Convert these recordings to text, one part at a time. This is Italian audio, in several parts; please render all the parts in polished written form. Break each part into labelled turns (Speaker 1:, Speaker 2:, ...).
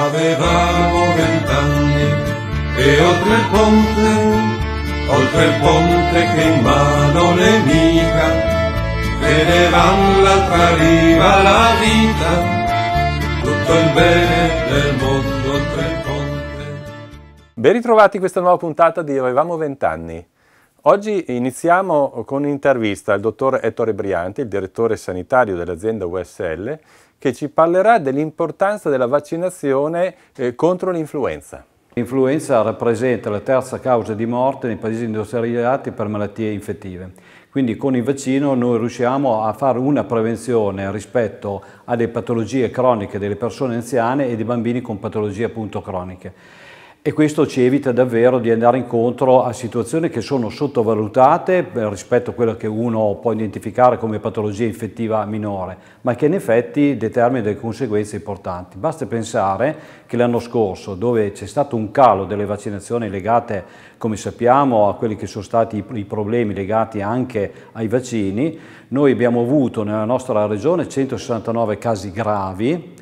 Speaker 1: Avevamo 20 anni e oltre il ponte che in mano nemica, vedevam l'altra riva la vita, tutto il bene del mondo oltre il ponte.
Speaker 2: Ben ritrovati questa nuova puntata di Avevamo 20 anni. Oggi iniziamo con un'intervista al dottor Ettore Brianti, il direttore sanitario dell'azienda USL, che ci parlerà dell'importanza della vaccinazione contro l'influenza.
Speaker 3: L'influenza rappresenta la terza causa di morte nei paesi industrializzati per malattie infettive. Quindi con il vaccino noi riusciamo a fare una prevenzione rispetto alle patologie croniche delle persone anziane e dei bambini con patologie appunto croniche. E questo ci evita davvero di andare incontro a situazioni che sono sottovalutate rispetto a quello che uno può identificare come patologia infettiva minore, ma che in effetti determina delle conseguenze importanti. Basta pensare che l'anno scorso, dove c'è stato un calo delle vaccinazioni legate, come sappiamo, a quelli che sono stati i problemi legati anche ai vaccini, noi abbiamo avuto nella nostra regione 169 casi gravi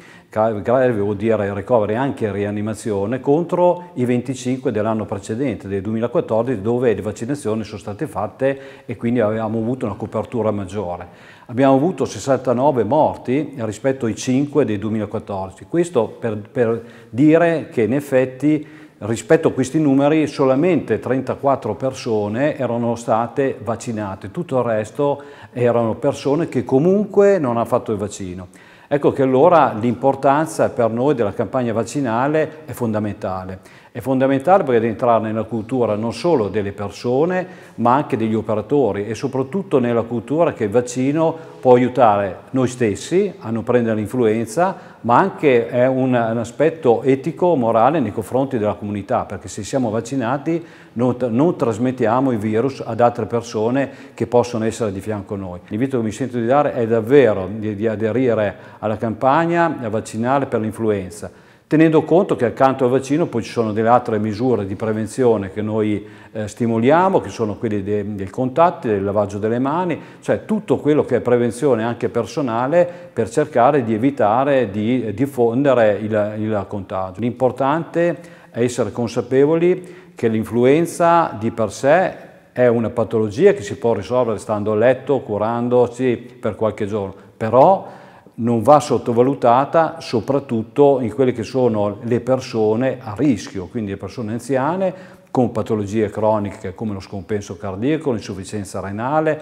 Speaker 3: vuol dire ricoveri anche in rianimazione, contro i 25 dell'anno precedente, del 2014, dove le vaccinazioni sono state fatte e quindi avevamo avuto una copertura maggiore. Abbiamo avuto 69 morti rispetto ai 5 del 2014. Questo per dire che in effetti rispetto a questi numeri solamente 34 persone erano state vaccinate, tutto il resto erano persone che comunque non hanno fatto il vaccino. Ecco che allora l'importanza per noi della campagna vaccinale è fondamentale. È fondamentale perché deve entrare nella cultura non solo delle persone, ma anche degli operatori e soprattutto nella cultura che il vaccino può aiutare noi stessi a non prendere l'influenza, ma anche è un aspetto etico, morale nei confronti della comunità, perché se siamo vaccinati non trasmettiamo il virus ad altre persone che possono essere di fianco a noi. L'invito che mi sento di dare è davvero di aderire alla campagna vaccinale per l'influenza, tenendo conto che accanto al vaccino poi ci sono delle altre misure di prevenzione che noi stimoliamo, che sono quelle dei contatti, del lavaggio delle mani, cioè tutto quello che è prevenzione anche personale per cercare di evitare di diffondere il contagio. L'importante è essere consapevoli che l'influenza di per sé è una patologia che si può risolvere stando a letto, curandosi per qualche giorno, però non va sottovalutata soprattutto in quelle che sono le persone a rischio, quindi le persone anziane con patologie croniche come lo scompenso cardiaco, l'insufficienza renale,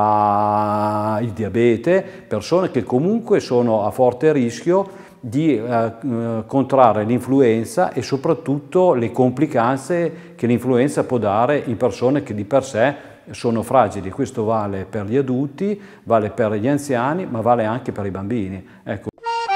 Speaker 3: il diabete, persone che comunque sono a forte rischio di contrarre l'influenza e soprattutto le complicanze che l'influenza può dare in persone che di per sé sono fragili. Questo vale per gli adulti, vale per gli anziani, ma vale anche per i bambini. Ecco.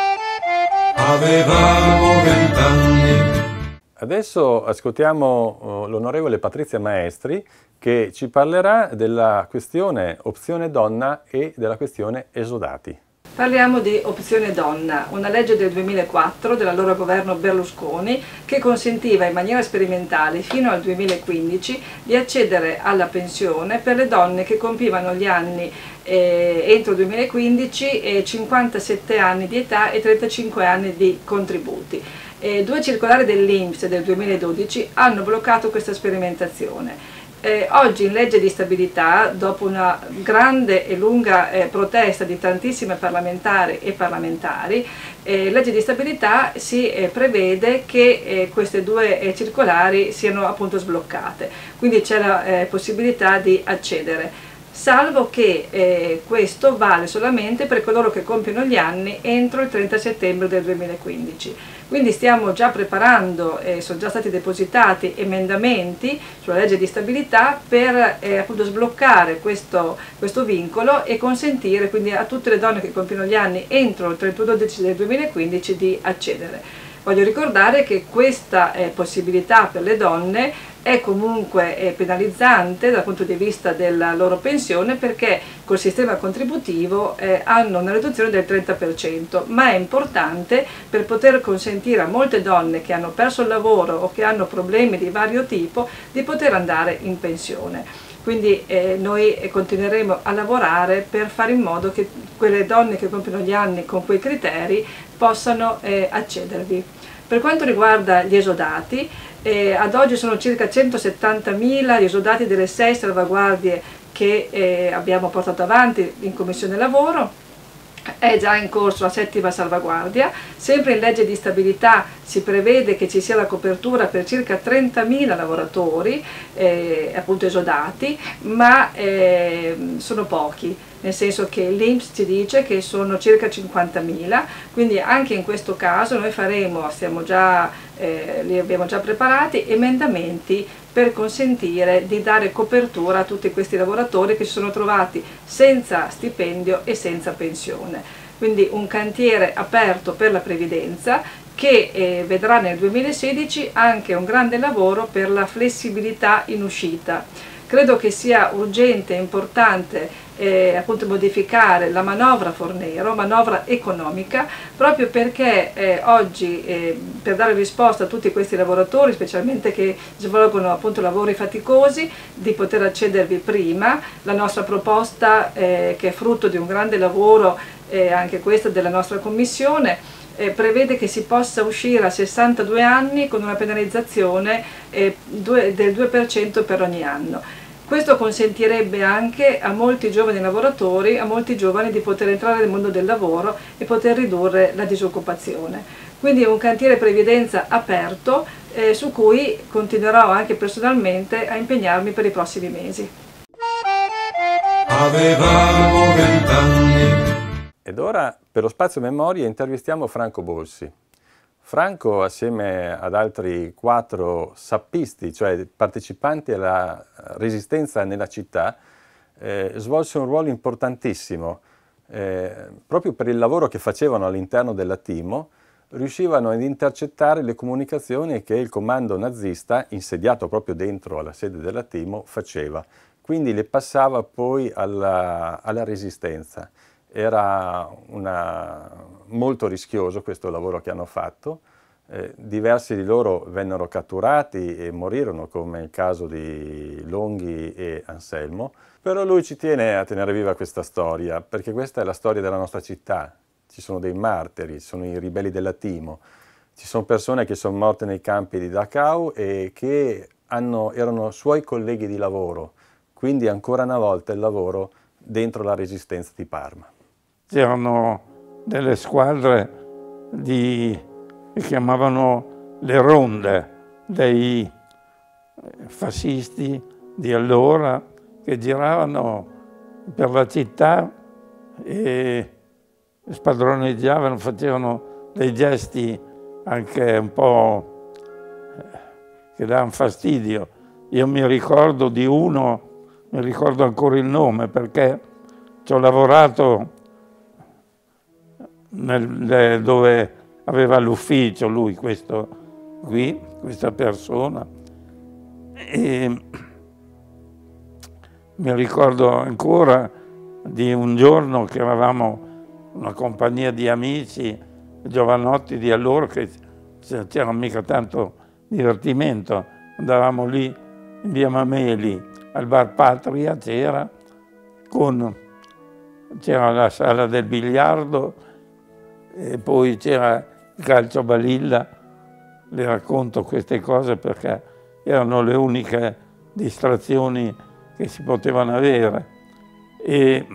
Speaker 1: Avevamo 20 anni.
Speaker 2: Adesso ascoltiamo l'onorevole Patrizia Maestri che ci parlerà della questione opzione donna e della questione esodati.
Speaker 4: Parliamo di Opzione Donna, una legge del 2004 dell'allora governo Berlusconi che consentiva in maniera sperimentale fino al 2015 di accedere alla pensione per le donne che compivano gli anni entro il 2015 57 anni di età e 35 anni di contributi. Due circolari dell'INPS del 2012 hanno bloccato questa sperimentazione. Oggi in legge di stabilità, dopo una grande e lunga protesta di tantissime parlamentari e parlamentari, legge di stabilità si prevede che queste due circolari siano appunto sbloccate, quindi c'è la possibilità di accedere, salvo che questo vale solamente per coloro che compiono gli anni entro il 30 settembre del 2015. Quindi stiamo già preparando, sono già stati depositati emendamenti sulla legge di stabilità per appunto sbloccare questo vincolo e consentire quindi a tutte le donne che compiono gli anni entro il 31/12 del 2015 di accedere. Voglio ricordare che questa possibilità per le donne è comunque penalizzante dal punto di vista della loro pensione, perché col sistema contributivo hanno una riduzione del 30%, ma è importante per poter consentire a molte donne che hanno perso il lavoro o che hanno problemi di vario tipo di poter andare in pensione. Quindi noi continueremo a lavorare per fare in modo che quelle donne che compiono gli anni con quei criteri possano accedervi. Per quanto riguarda gli esodati, ad oggi sono circa 170.000 gli esodati delle 6 salvaguardie che abbiamo portato avanti in Commissione Lavoro. È già in corso la 7ª salvaguardia. Sempre in legge di stabilità si prevede che ci sia la copertura per circa 30.000 lavoratori appunto esodati, ma sono pochi, nel senso che l'INPS ci dice che sono circa 50.000, quindi anche in questo caso noi faremo, li abbiamo già preparati, emendamenti per consentire di dare copertura a tutti questi lavoratori che si sono trovati senza stipendio e senza pensione. Quindi un cantiere aperto per la previdenza che vedrà nel 2016 anche un grande lavoro per la flessibilità in uscita. Credo che sia urgente e importante appunto modificare la manovra Fornero, manovra economica, proprio perché oggi per dare risposta a tutti questi lavoratori, specialmente che svolgono appunto lavori faticosi, di poter accedervi prima. La nostra proposta che è frutto di un grande lavoro, anche questa della nostra Commissione, prevede che si possa uscire a 62 anni con una penalizzazione del 2% per ogni anno. Questo consentirebbe anche a molti giovani lavoratori, a molti giovani di poter entrare nel mondo del lavoro e poter ridurre la disoccupazione. Quindi è un cantiere previdenza aperto su cui continuerò anche personalmente a impegnarmi per i prossimi mesi.
Speaker 1: Avevamo 20 anni.
Speaker 2: Ed ora per lo Spazio Memoria intervistiamo Franco Bolsi. Franco, assieme ad altri 4 sappisti, cioè partecipanti alla resistenza nella città, svolse un ruolo importantissimo. Proprio per il lavoro che facevano all'interno dell'Atimo, riuscivano ad intercettare le comunicazioni che il comando nazista, insediato proprio dentro alla sede dell'Atimo, faceva. Quindi le passava poi alla resistenza. Era molto rischioso questo lavoro che hanno fatto. Diversi di loro vennero catturati e morirono, come il caso di Longhi e Anselmo. Però lui ci tiene a tenere viva questa storia, perché questa è la storia della nostra città. Ci sono dei martiri, ci sono i ribelli dell'Atimo, ci sono persone che sono morte nei campi di Dachau e che erano suoi colleghi di lavoro. Quindi ancora una volta il lavoro dentro la resistenza di Parma.
Speaker 5: C'erano delle squadre che chiamavano le ronde, dei fascisti di allora che giravano per la città e spadroneggiavano, facevano dei gesti anche un po' che davano fastidio. Io mi ricordo di uno, mi ricordo ancora il nome perché ci ho lavorato dove aveva l'ufficio lui, questa persona, e mi ricordo ancora di un giorno che eravamo una compagnia di amici giovanotti di allora, che c'era mica tanto divertimento, andavamo lì in via Mameli al bar Patria, c'era la sala del biliardo e poi c'era il calcio balilla. Le racconto queste cose perché erano le uniche distrazioni che si potevano avere. E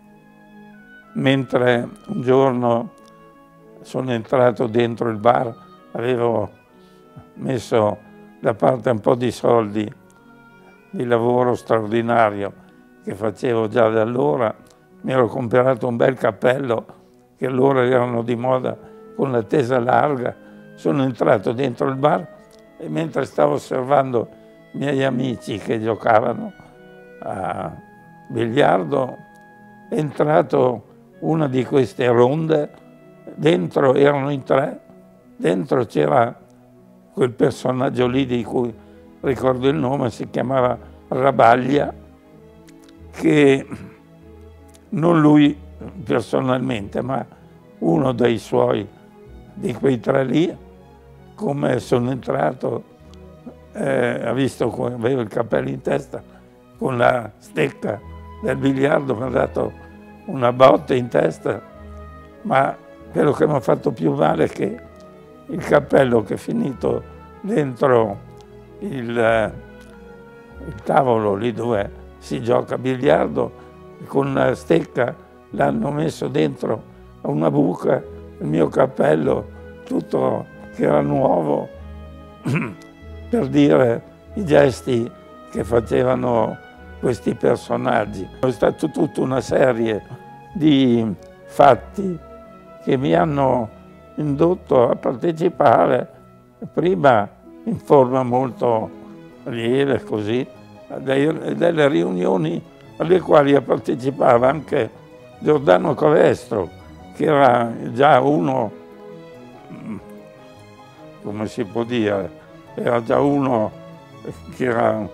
Speaker 5: mentre un giorno sono entrato dentro il bar, avevo messo da parte un po' di soldi di lavoro straordinario che facevo già da allora, mi ero comprato un bel cappello che allora erano di moda con la tesa larga, sono entrato dentro il bar e mentre stavo osservando i miei amici che giocavano a biliardo, è entrato una di queste ronde, dentro erano in 3, dentro c'era quel personaggio lì di cui ricordo il nome, si chiamava Rabaglia, che non lui personalmente, ma uno dei suoi, di quei 3 lì, come sono entrato, ha visto che avevo il cappello in testa, con la stecca del biliardo mi ha dato una botta in testa, ma quello che mi ha fatto più male è che il cappello che è finito dentro il tavolo lì dove si gioca a biliardo, con una stecca l'hanno messo dentro a una buca, il mio cappello tutto che era nuovo, per dire i gesti che facevano questi personaggi. È stata tutta una serie di fatti che mi hanno indotto a partecipare, prima in forma molto lieve, così, a delle riunioni alle quali partecipava anche Giordano Covestro, che era già uno, come si può dire, era già uno che era,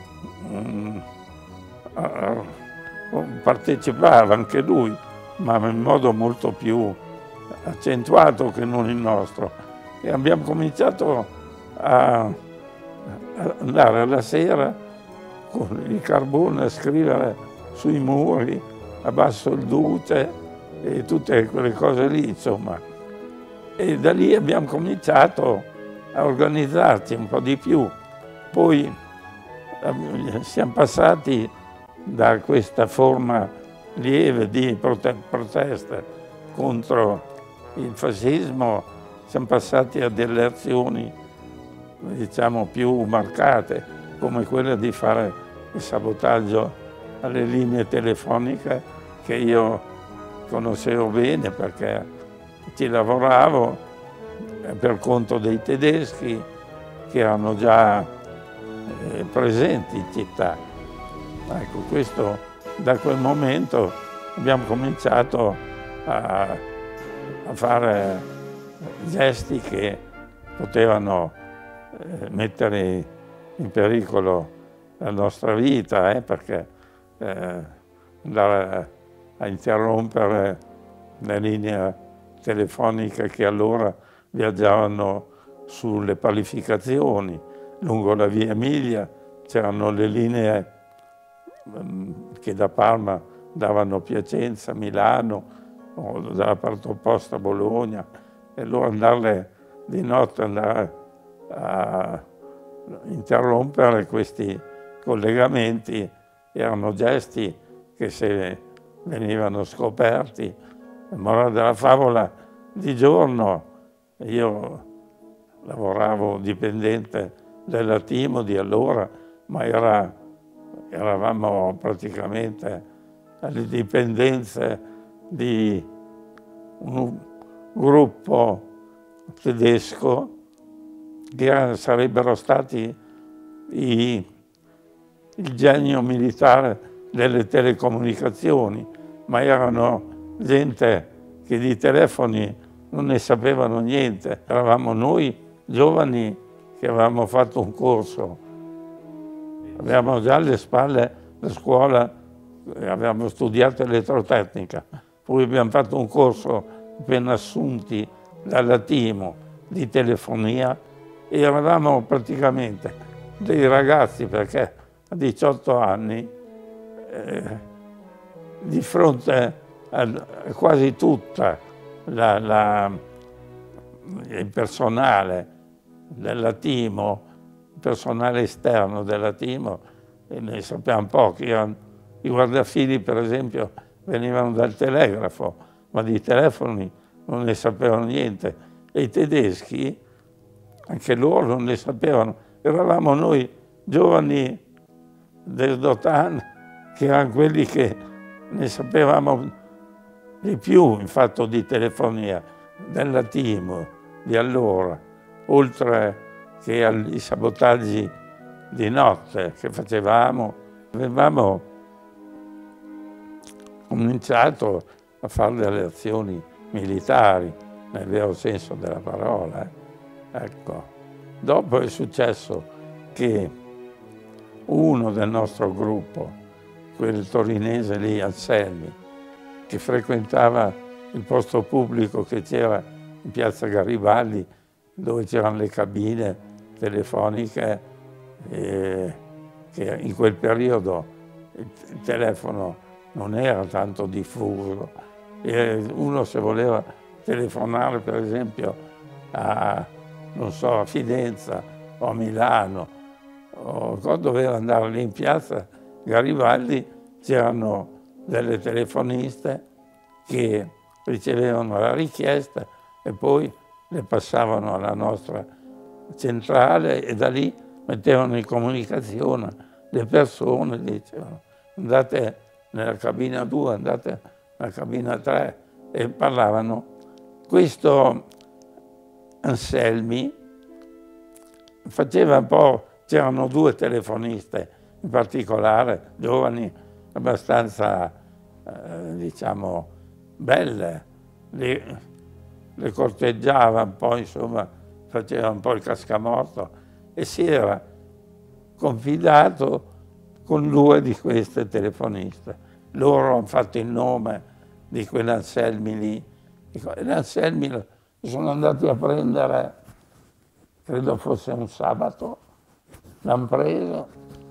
Speaker 5: partecipava anche lui, ma in modo molto più accentuato che non il nostro. E abbiamo cominciato a andare alla sera con il carbone a scrivere sui muri, a basso il duce e tutte quelle cose lì, insomma. E da lì abbiamo cominciato a organizzarci un po' di più. Poi siamo passati da questa forma lieve di protesta contro il fascismo, siamo passati a delle azioni, diciamo, più marcate, come quella di fare il sabotaggio alle linee telefoniche, che io conoscevo bene perché ci lavoravo per conto dei tedeschi che erano già presenti in città. Ecco, questo, da quel momento abbiamo cominciato a fare gesti che potevano mettere in pericolo la nostra vita, perché andare a interrompere le linee telefoniche che allora viaggiavano sulle palificazioni. Lungo la via Emilia c'erano le linee che da Parma davano Piacenza, Milano, o dalla parte opposta Bologna, e allora andarle di notte, andare a interrompere questi collegamenti erano gesti che, se venivano scoperti, la morale della favola, di giorno io lavoravo dipendente della Timo di allora, ma eravamo praticamente alle dipendenze di un gruppo tedesco che sarebbero stati il genio militare delle telecomunicazioni, ma erano gente che di telefoni non ne sapevano niente. Eravamo noi giovani che avevamo fatto un corso, avevamo già alle spalle la scuola, avevamo studiato elettrotecnica, poi abbiamo fatto un corso appena assunti dalla Timo di telefonia e eravamo praticamente dei ragazzi, perché a 18 anni di fronte a quasi tutta il personale della Timo, il personale esterno della Timo, e ne sappiamo pochi, i guardafili per esempio venivano dal telegrafo, ma di telefoni non ne sapevano niente, e i tedeschi anche loro non ne sapevano. Eravamo noi giovani del Dotan che erano quelli che ne sapevamo di più in fatto di telefonia, della Timo di allora, oltre che agli sabotaggi di notte che facevamo. Avevamo cominciato a fare delle azioni militari, nel vero senso della parola. Ecco. Dopo è successo che uno del nostro gruppo, quel torinese lì, Anselmi, che frequentava il posto pubblico che c'era in piazza Garibaldi, dove c'erano le cabine telefoniche, che in quel periodo il telefono non era tanto diffuso, e uno, se voleva telefonare per esempio non so, a Fidenza o a Milano, o doveva andare lì in piazza Garibaldi, c'erano delle telefoniste che ricevevano la richiesta e poi le passavano alla nostra centrale e da lì mettevano in comunicazione le persone, dicevano andate nella cabina 2, andate nella cabina 3 e parlavano. Questo Anselmi faceva un po', c'erano 2 telefoniste in particolare, giovani, abbastanza diciamo belle, le corteggiava un po', insomma, faceva un po' il cascamorto e si era confidato con 2 di queste telefoniste. Loro hanno fatto il nome di quell'Anselmi lì. E l'Anselmi lo sono andati a prendere, credo fosse un sabato, l'hanno preso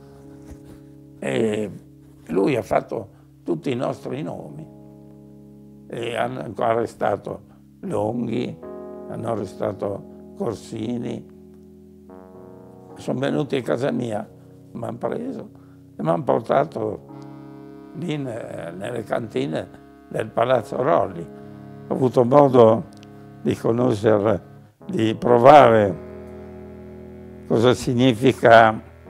Speaker 5: e lui ha fatto tutti i nostri nomi. E hanno arrestato Longhi, hanno arrestato Corsini, sono venuti a casa mia, mi hanno preso e mi hanno portato lì nelle cantine del Palazzo Rolli. Ho avuto modo di conoscere, di provare cosa significa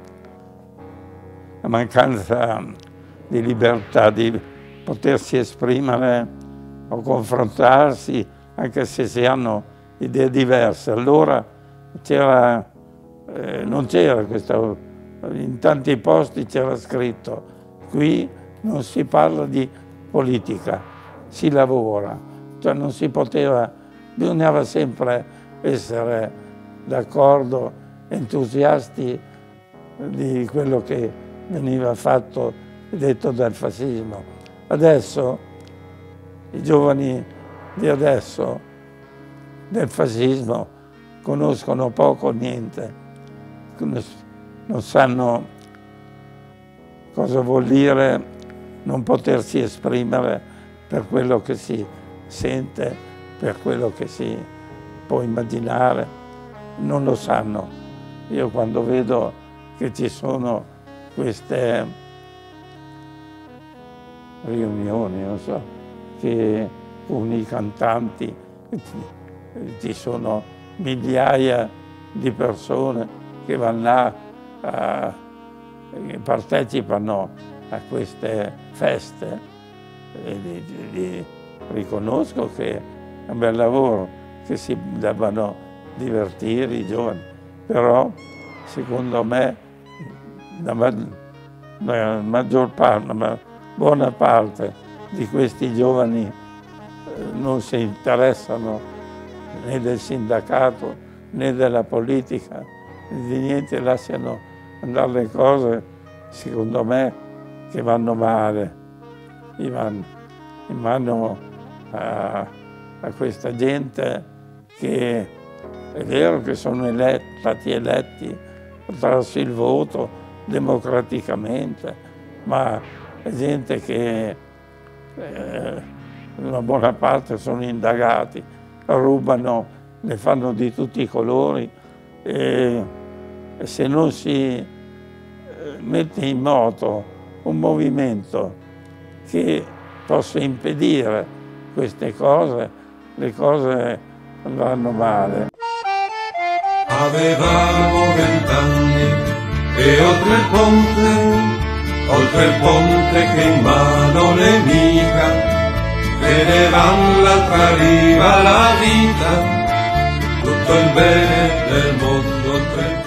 Speaker 5: la mancanza di libertà, di potersi esprimere o confrontarsi, anche se si hanno idee diverse. Allora non c'era questo, in tanti posti c'era scritto, qui non si parla di politica, si lavora, cioè non si poteva, bisognava sempre essere d'accordo, entusiasti di quello che veniva fatto e detto dal fascismo. Adesso i giovani di adesso del fascismo conoscono poco o niente, non sanno cosa vuol dire non potersi esprimere per quello che si sente, per quello che si può immaginare, non lo sanno. Io quando vedo che ci sono queste riunioni, non so, che con i cantanti ci sono migliaia di persone che vanno là, che partecipano a queste feste e riconosco che è un bel lavoro, che si debbano divertire i giovani, però secondo me la maggior parte, la buona parte di questi giovani non si interessano né del sindacato né della politica, di niente, lasciano andare le cose, secondo me, che vanno male, in mano a questa gente che è vero che sono stati eletti attraverso il voto democraticamente, ma è gente che una buona parte sono indagati, rubano, ne fanno di tutti i colori e se non si mette in moto un movimento che possa impedire queste cose, le cose andranno male.
Speaker 1: Avevamo 20 anni e oltre il ponte che in mano nemica, vedevam l'altra riva la vita, tutto il bene del mondo oltre il